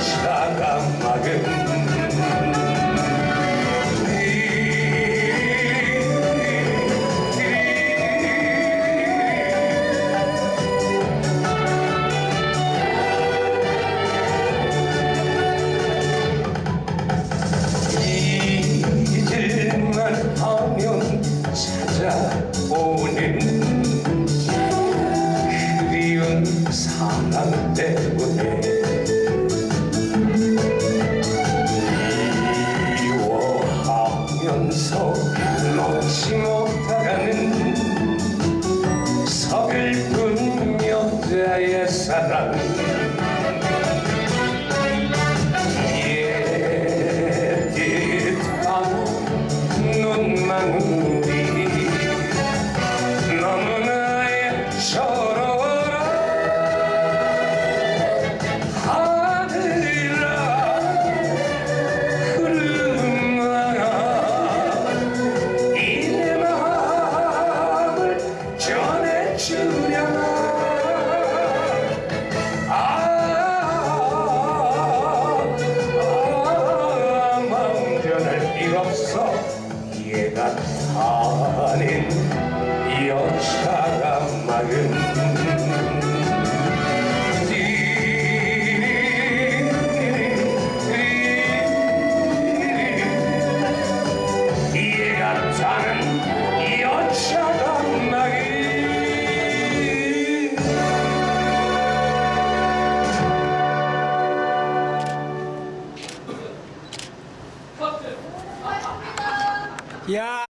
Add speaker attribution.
Speaker 1: 여자가 막은 잊을만 하면 찾아오는 그리운 사랑 때문에 미워하면서 놓지 못하는 서글픈 여자의 사랑 눈망울이 너무나 애처로워라 하늘아 흐르마라 이 내 마음을 전해주려나 마음 변할 일 없어 얘가 타는 여자가 막은 얘가 타는 여자가 막은
Speaker 2: 야.